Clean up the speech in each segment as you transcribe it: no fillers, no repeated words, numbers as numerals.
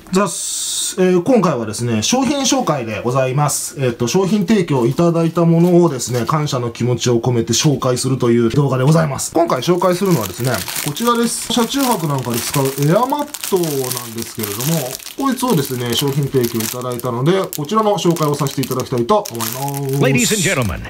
今回はですね、商品紹介でございます。商品提供いただいたものをですね、感謝の気持ちを込めて紹介するという動画でございます。今回紹介するのはですね、こちらです。車中泊なんかで使うエアマットなんですけれども、こいつをですね、商品提供いただいたので、こちらの紹介をさせていただきたいと思います。 Ladies and gentlemen.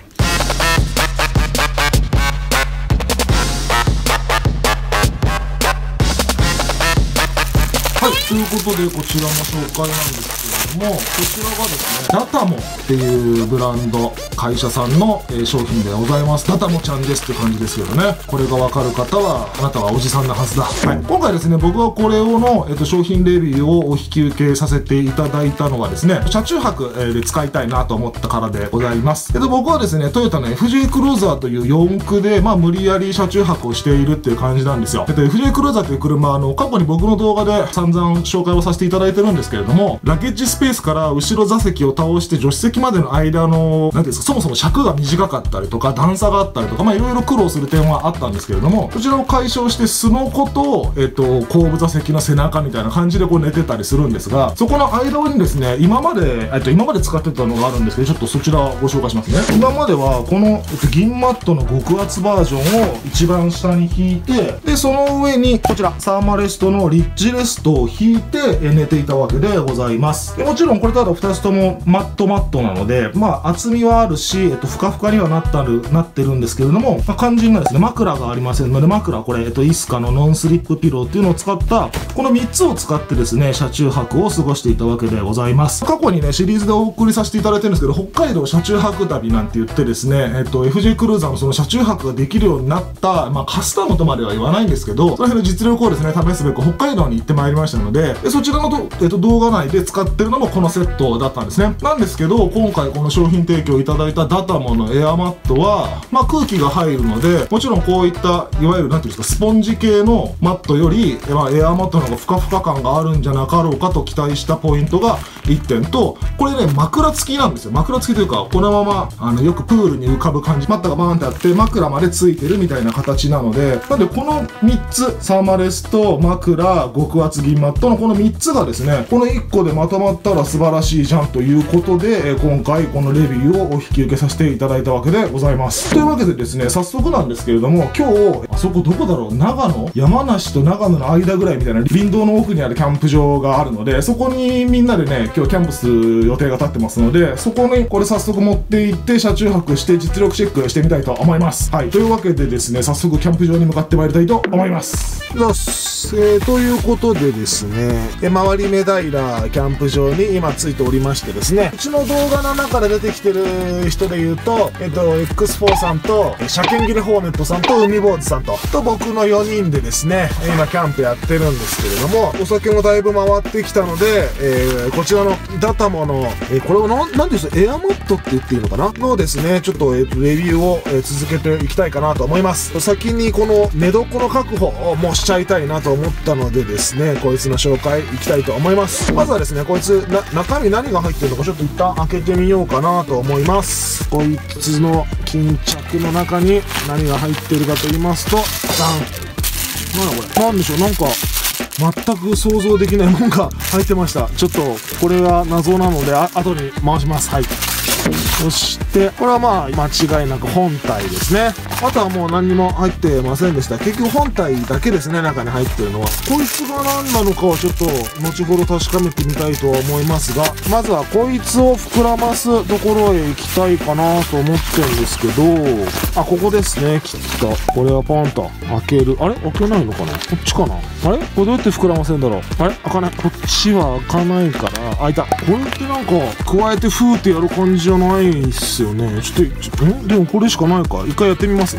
はい、ということでこちらの紹介なんですけれども、こちらがですね、ダタモっていうブランド、会社さんの商品でございます。ダタモちゃんですって感じですけどね。これがわかる方は、あなたはおじさんなはずだ。はい。今回ですね、僕はこれをの、商品レビューをお引き受けさせていただいたのはですね、車中泊で使いたいなと思ったからでございます。僕はですね、トヨタの FJ クルーザーという四駆で、無理やり車中泊をしているっていう感じなんですよ。FJ クルーザーという車、過去に僕の動画で散々紹介をさせていただいてるんですけれども、ラゲッジスペースから後ろ座席を倒して助手席までの間の、なんていうんですか、そもそも尺が短かったりとか、段差があったりとか、いろいろ苦労する点はあったんですけれども、こちらを解消してスノコと、後部座席の背中みたいな感じでこう寝てたりするんですが、そこの間にですね、今まで使ってたのがあるんですけど、ちょっとそちらをご紹介しますね。今までは、この、銀マットの極厚バージョンを一番下に引いて、で、その上に、こちら、サーマレストのリッジレストを引いて寝ていたわけでございます。でもちろんこれただ2つともマットなので、厚みはあるし、ふかふかにはなってるんですけれども、肝心なですね、枕がありませんので、枕、これ、イスカのノンスリップピローっていうのを使った、この3つを使ってですね、車中泊を過ごしていたわけでございます。過去にね、シリーズでお送りさせていただいてるんですけど、北海道車中泊旅なんて言ってですね、FJ クルーザーのその車中泊ができるようになった、カスタムとまでは言わないんですけど、その辺の実力をですね、試すべく北海道に行ってまいりましたので、そちらの動画内で使ってるのもこのセットだったんですね。なんですけど、今回この商品提供いただいたダタモのエアマットは、空気が入るので、もちろんこういった、いわゆるなんていうんですか、スポンジ系のマットより、エアマットの方がふかふか感があるんじゃなかろうかと期待したポイントが1点と、これね、枕付きなんですよ。枕付きというか、このまま、よくプールに浮かぶ感じ、マットがバーンってあって、枕まで付いてるみたいな形なので、なんでこの3つ、サーマレスト、枕、極厚銀マットのこの3つがですね、この1個でまとまったら素晴らしいじゃんということで、今回このレビューをお引き受けさせていただいたわけでございます。というわけでですね、早速なんですけれども、今日、あそこどこだろう、長野、山梨と長野の間ぐらいみたいな林道の奥にあるキャンプ場があるので、そこにみんなでね、今日キャンプする予定が立ってますので、そこにこれ早速持って行って車中泊して実力チェックしてみたいと思います。はい。というわけでですね、早速キャンプ場に向かってまいりたいと思います。ということでですね、周り目平キャンプ場に今ついておりましてですね、うちの動画の中で出てきてる人で言うと、X4 さんと、車検切れホーネットさんと海坊主さんと僕の4人でですね、今キャンプやってるんですけれども、お酒もだいぶ回ってきたので、こちらのダタモの、これをなんでしょう、エアマットって言っていいのかなのですね、ちょっと、レビューを、続けていきたいかなと思います。先にこの寝床の確保をもうしちゃいたいなと思ったのでですね、こいつの紹介いきたいと思います。まずはですね、こいつ、中身何が入ってるのかちょっと一旦開けてみようかなと思います。こいつの巾着の中に何が入ってるかと言いますと、なんだこれ、なんでしょう、なんか、全く想像できないものが入ってました。ちょっと、これが謎なので、後に回します。はい。そして、これは間違いなく本体ですね。あとはもう何にも入ってませんでした。結局本体だけですね、中に入ってるのは。こいつが何なのかはちょっと、後ほど確かめてみたいとは思いますが、まずはこいつを膨らますところへ行きたいかなと思ってるんですけど、ここですね、きっと。これはポンと開ける。あれ開けないのかな、こっちかな、あれこれどうやって膨らませんだろう、あれ開かない。こっちは開かないから、開いた。これってなんか、加えてフーってやる感じじゃないっすよね。でもこれしかないか。一回やってみます。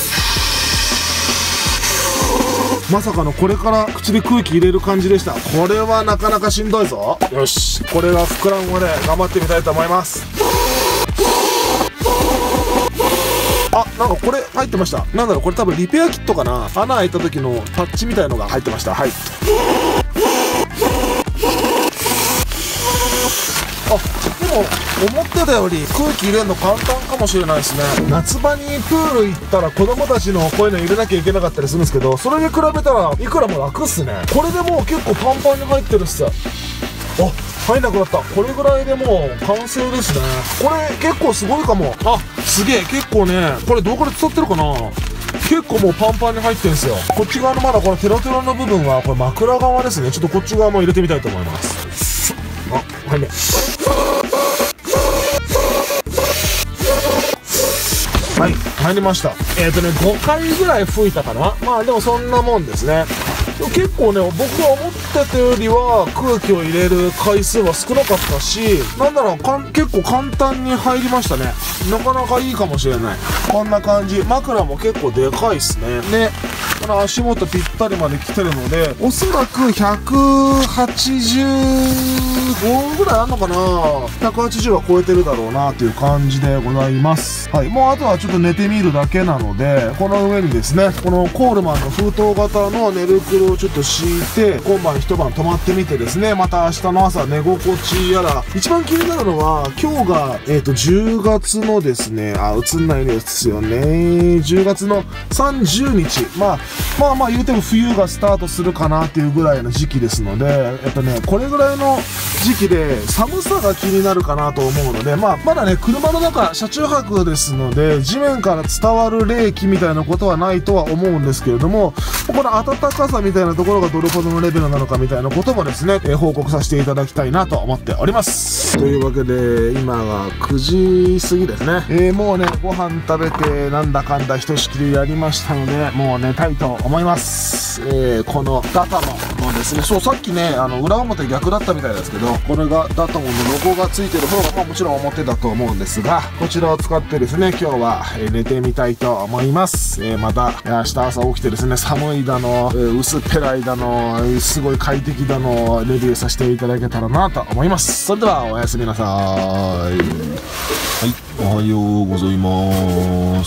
まさかのこれから口で空気入れる感じでした。これはなかなかしんどいぞ。よし、これが膨らむまで頑張ってみたいと思います。なんかこれ入ってました。なんだろう、これ多分リペアキットかな。穴開いた時のパッチみたいのが入ってました。はい。でも思ってたより空気入れるの簡単かもしれないですね。夏場にプール行ったら子供たちのこういうの入れなきゃいけなかったりするんですけど、それに比べたらいくらも楽っすね。これでもう結構パンパンに入ってるっす。 入んなくなった。これぐらいでもう完成ですね。これ結構すごいかも。あ、すげえ、結構ね、これ動画で伝ってるかな。結構もうパンパンに入ってるんですよ。こっち側のまだこのテロテロの部分はこれ枕側ですね。ちょっとこっち側も入れてみたいと思います。あ、入んね。はい、入りました。5回ぐらい吹いたかな。まあでもそんなもんですね。結構ね、僕が思ってたよりは空気を入れる回数は少なかったし、なんなら結構簡単に入りましたね。なかなかいいかもしれない。こんな感じ。枕も結構でかいっすね。で、この足元ぴったりまで来てるので、おそらく185ぐらいあんのかな。180は超えてるだろうなという感じでございます。はい。もうあとはちょっと寝てみるだけなので、この上にですね、このコールマンの封筒型の寝袋をちょっと敷いて、今晩一晩泊まってみてですね、また明日の朝寝心地やら、一番気になるのは、今日が、10月のですね、映んないですよね。10月の30日。まあ言うても冬がスタートするかなっていうぐらいの時期ですので、これぐらいの時期で寒さが気になるかなと思うので、まだね、車の中、車中泊ですので、地面から伝わる冷気みたいなことはないとは思うんですけれども、この暖かさみたいなところがどれほどのレベルなのかみたいなこともですね、報告させていただきたいなと思っております。というわけで、今が9時過ぎですね。もうね、ご飯食べて、なんだかんだひとしきりやりましたので、もう寝たいと思います。このダタモンのですね、そう、さっきね、裏表逆だったみたいですけど、これがダタモンのロゴがついてる方が、もちろん表だと思うんですが、こちらを使ってですね、今日は、寝てみたいと思います。また、明日朝起きてですね、寒いだの、薄っぺらいだの、すごい快適だの、レビューさせていただけたらなと思います。それでは、おやすみなさーい。はい、おはようございます。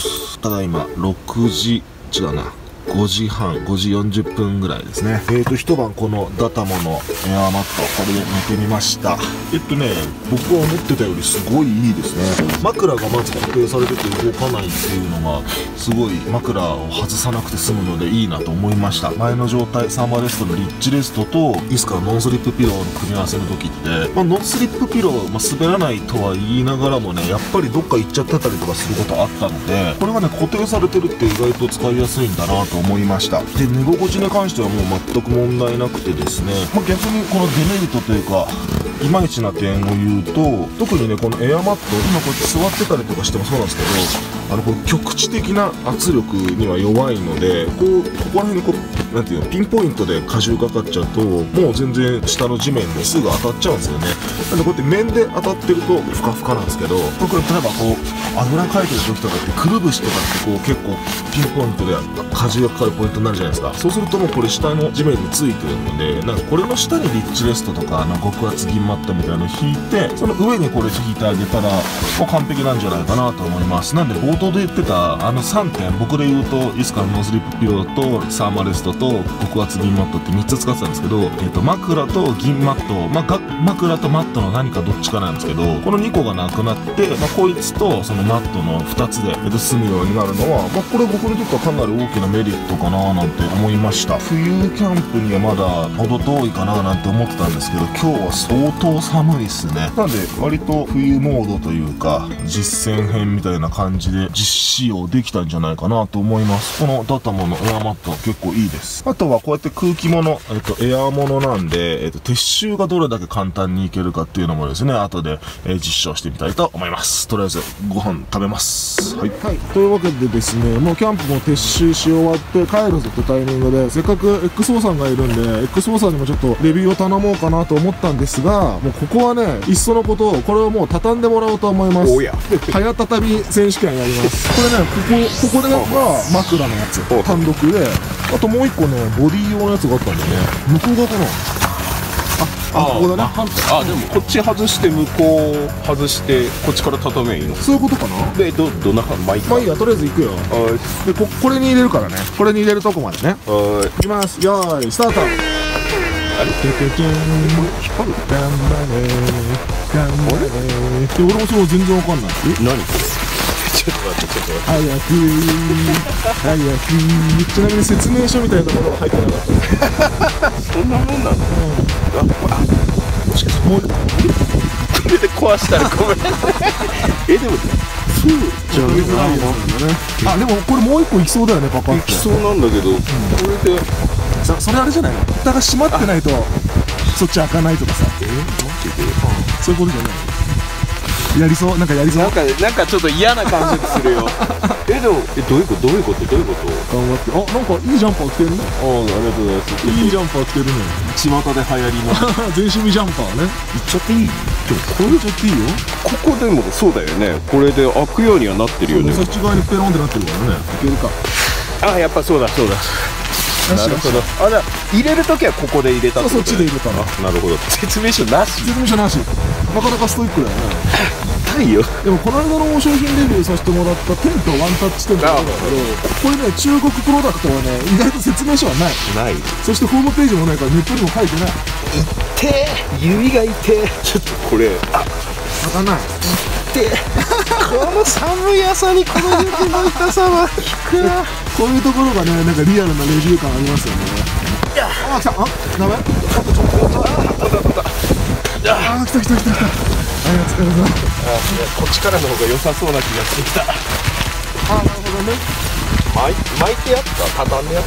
ただいま、6時、違うな。5時半、5時40分ぐらいですね。一晩このダタモのエアーマット、これで寝てみました。僕が思ってたよりすごいいいですね。枕がまず固定されてて動かないっていうのが、すごい枕を外さなくて済むのでいいなと思いました。前の状態、サーマレストのリッチレストと、イスカのノンスリップピローの組み合わせの時って、ノンスリップピロー、滑らないとは言いながらもね、やっぱりどっか行っちゃってたりとかすることあったので、これがね、固定されてるって意外と使いやすいんだなと思いました。で、寝心地に関してはもう全く問題なくてですね、逆にこのデメリットというか、いまいちな点を言うと、特にね、このエアマット、今こうやって座ってたりとかしてもそうなんですけど、こう局地的な圧力には弱いので、ここら辺になんていうの、ピンポイントで荷重かかっちゃうと、もう全然下の地面にすぐ当たっちゃうんですよね。なんでこうやって面で当たってるとふかふかなんですけど、これ例えばあぐらかいてる時とかってくるぶしとかって結構ピンポイントで荷重がかかるポイントになるじゃないですか。そうするともうこれ下の地面についてるので、なんかこれの下にリッチレストとか極厚銀マットみたいなのを引いて、その上にこれ引いてあげたらもう完璧なんじゃないかなと思います。なんで冒頭で言ってた3点、僕で言うとイスカのノースリップピローとサーマレストと極厚銀マットって3つ使ってたんですけど、枕と銀マット、枕とマットの何かどっちかなんですけど、この2個がなくなって、こいつとそのマットの2つで済むようになるのは、これ僕にとってはかなり大きなメリットかななんて思いました。冬キャンプにはまだ程遠いかななんて思ってたんですけど、今日は相当寒いっすね。なんで割と冬モードというか実践編みたいな感じで実使用できたんじゃないかなと思います。このダタモのエアマット結構いいです。あとはこうやって空気もの、エアものなんで、撤収がどれだけ簡単にいけるかっていうのもですね、後で、実証してみたいと思います。とりあえずご飯食べます。はい。というわけでですね、もうキャンプも撤収し終わって帰るぞってタイミングで、せっかく XO さんがいるんで、XO さんにもちょっとレビューを頼もうかなと思ったんですが、もうここはね、いっそのこと、これをもう畳んでもらおうと思います。早畳み選手権やります。これね、ここでが枕のやつ。単独で、あともう一個ね、ボディ用のやつがあったんだよね。向こう側かな。ここだね。 でもこっち外して向こう外してこっちから畳めばいいの。 そういうことかな。 でどんな感じ。 まあいいや、とりあえず行くよ。でこれに入れるからね。これに入れるとこまでね。行きます。よーいスタート。あれテテテン、これ光る。頑張れ頑張れ。俺もそう全然わかんない。 何これ。ちょっと待って。 早くちなみに説明書みたいなところが入ってなかった。 そんなもんなの。もしかしてもうこれで壊したらごめんねでもそうじゃ取りづらいやつなんだね。あ、でもこれもう一個いきそうだよね、パパって。 いきそうなんだけど、これでそれあれじゃないの、蓋が閉まってないとそっち開かないとかさ、 マジでそういうことじゃない、やりそう、なんかやりそう、 なんかちょっと嫌な感じするよでもどういうこと頑張って。あ、なんかいいジャンパー着てるね。 ありがとうございます。 いいジャンパー着てるね。 巷で流行りの全身ジャンパーね。 言っちゃっていい？でもこれちょっといいよ。 ここでもそうだよね。これで開くようにはなってるよね。 そっち側にペロンってなってるからね。いけるか。 あ、やっぱそうだ。なるほど。あ、じゃあ入れるときはここで入れたってことね。 そっちで入れたら。 なるほど。説明書なし。 なかなかストイックだよね。 痛いよ。 でもこの間の商品レビューさせてもらったテントワンタッチテントなんだけど、これね、中国プロダクトはね、意外と説明書はない。そしてホームページもないからネットにも書いてない。 痛え、指が痛え。ちょっとこれ開かない。 痛えこの寒い朝にこの指の痛さは効くな。 こういうところがね、なんかリアルなレビュー感ありますよね。あ、来た。あ、ダメ。あ、来た。ありがとうございます。 こっちからの方が良さそうな気がしてきた。 あ、なるほどね。 巻いてやった？畳んでやった？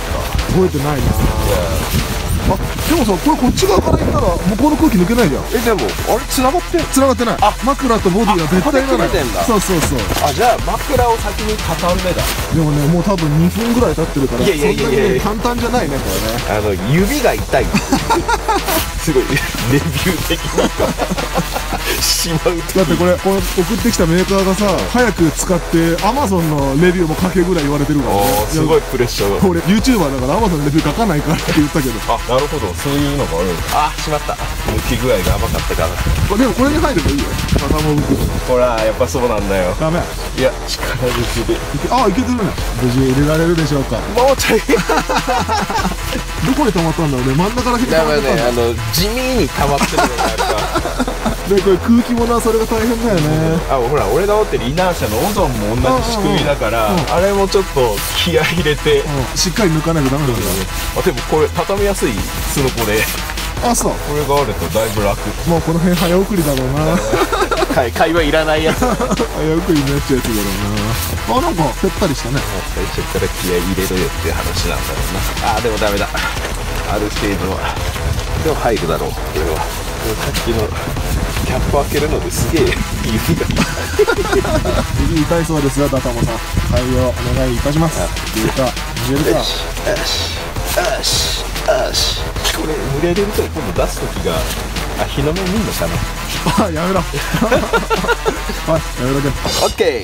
覚えてないな。あ、でもさ、これこっち側から行ったら向こうの空気抜けないじゃん。 でもあれ繋がってない。 あ、枕とボディは絶対ならない。そう。 あ、じゃあ枕を先に畳んでだ。 でもね、もう多分2分ぐらい経ってるから、 いや簡単じゃないね、これね。 指が痛いすごいレビュー的にしまうだってこれ送ってきたメーカーがさ、早く使って Amazon のレビューも書けぐらい言われてるからね。 すごいプレッシャーが。 俺 YouTuber だから Amazon のレビュー書かないからって言ったけど。 あ、なるほど、そういうのがある。あ、しまった、抜き具合が甘かったから。 でもこれに入ればいいよ、頭袋。 ほら、やっぱそうなんだよ。 ダメ。 いや、力抜きで。 あ、いけてるね。無事入れられるでしょうか。 もうちょいどこに溜まったんだろうね。真ん中らへんに溜まってたんだ。 地味に溜まってるのがあるからで、これ空気もな、それが大変だよね。 あ、ほら、俺が持ってるイナーシャのオゾンも同じ仕組みだから、あれもちょっと気合い入れて、 しっかり抜かないとダメなんだよ。 あ、でもこれ畳みやすいスノコで。 あ、そう。 これがあるとだいぶ楽。 もうこの辺早送りだろうな。 会話いらないやつ。 早送りになっちゃうやつだろうな。あ、なんかぺったりしたね。 最初から気合い入れろよっていう話なんだろうな。あ、でもダメだ。ある程度はでも入るだろう。これはさっきのキャップ開けるのですげえ指が指痛いそうですよ、ダタモさん。対応お願いいたします。入れるか。 よし。これ濡れると今度出す時が日の目見んのかな。 あ、やめろ。はい、やめろけ。 オッケー。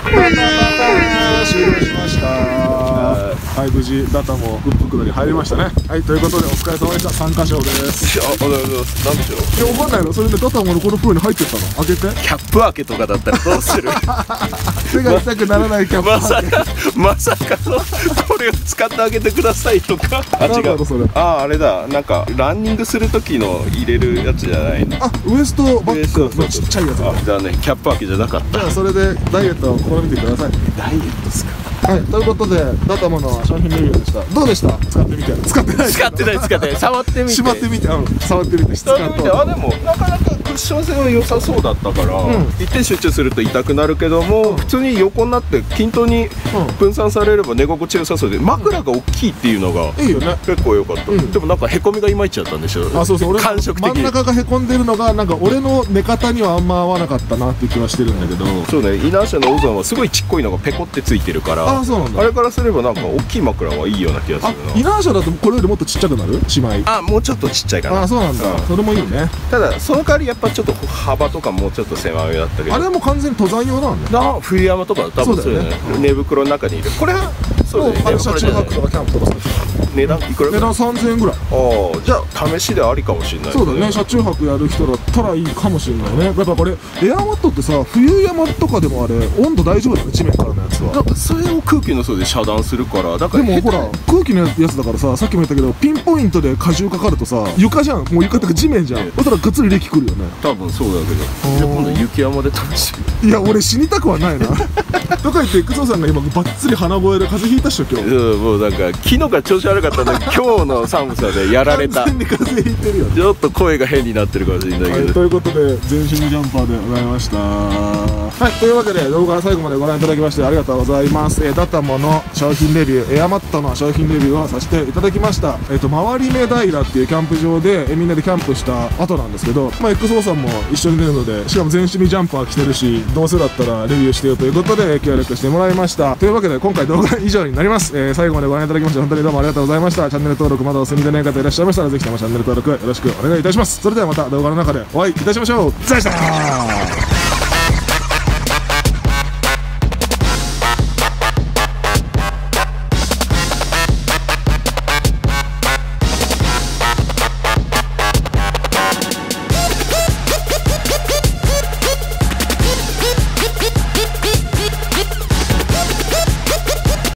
終了しました。はい、無事ダタもフッ袋に入りましたね。はい、ということでお疲れ様でした。参加賞です。 ありがとうございます。なんでしょう。 いや、わかんないの。それでダタモのこの袋に入ってったの。開けて。 キャップ開けとかだったらどうする。 手が痛くならないキャップ開け。 まさかのこれを使ってあげてくださいとか。あ、違う。 それ。 あれだ。なんかランニングする時の入れるやつじゃないの。 あ、ウエストバッグのちっちゃいやつ。 じゃあね、キャップ開けじゃなかった。 じゃあそれでダイエットを試みてください。 ダイエットですか。 はい、ということでダタモの商品レビューでした。どうでした？使ってみて。使ってない。 触ってみて。 しまってみて。触ってみて。質感と。 あ、でもなかなかクッション性は良さそうだったから、一点集中すると痛くなるけども、普通に横になって均等に分散されれば寝心地良さそうで、枕が大きいっていうのがいいよね。 結構良かった。でもなんかへこみがいまいちだったんでしょ。 あ、そうそう。俺感触的に真ん中がへこんでるのがなんか俺の寝方にはあんま合わなかったなっていう気はしてるんだけど。 そうね。イナーシャのオゾンはすごいちっこいのがペコってついてるから。 あ、そうなんだ。 あれからすればなんか大きい枕はいいような気がするな。 イナーシャだとこれよりもっとちっちゃくなる？しまい。 あ、もうちょっとちっちゃいかな。 あ、そうなんだ。それもいいね。 ただその代わりやっぱちょっと幅とかもうちょっと狭めだったけど。 あれはもう完全に登山用なんだよ。 冬山とか多分そうだよね。寝袋の中にいる。これはそうだよね。 車中泊とかキャンプとか値段いくら？ 値段3000円ぐらい。 ああ、じゃあ試しでありかもしれない。 そうだね。車中泊やる人だったらいいかもしれないね。やっぱこれエアマットってさ、冬山とかでもあれ温度大丈夫だよね、地面からのやつは。 なんかそれを空気の層で遮断するから。だからでもほら空気のやつだからさ、さっきも言ったけどピンポイントで荷重かかるとさ、床じゃん。もう床ってか地面じゃん。だからがっつり力くるよね。 多分そうだけど。じゃあ今度雪山で試してみる。 いや、俺死にたくはないな。とか言って、クソさんが今バッツリ鼻声で風邪ひいったっしょ今日。 もうなんか昨日から調子悪かったんだけど今日の寒さでやられた。 完全に風邪ひいてるよね。 ちょっと声が変になってるかもしれないけど、 ということで全身ジャンパーでございました。はい、というわけで動画最後までご覧いただきましてありがとうございます。ダタモの商品レビュー、エアマットの商品レビューをさせていただきました。回り目平っていうキャンプ場でみんなでキャンプした後なんですけど、XO さんも一緒に出るので、しかも全身ジャンパー着てるし、どうせだったらレビューしてよということで協力してもらいました。というわけで今回動画以上になります。最後までご覧いただきまして本当にどうもありがとうございました。チャンネル登録まだお済みでない方いらっしゃいましたら、ぜひともチャンネル登録よろしくお願いいたします。それではまた動画の中でお会いいたしましょう。ザイさー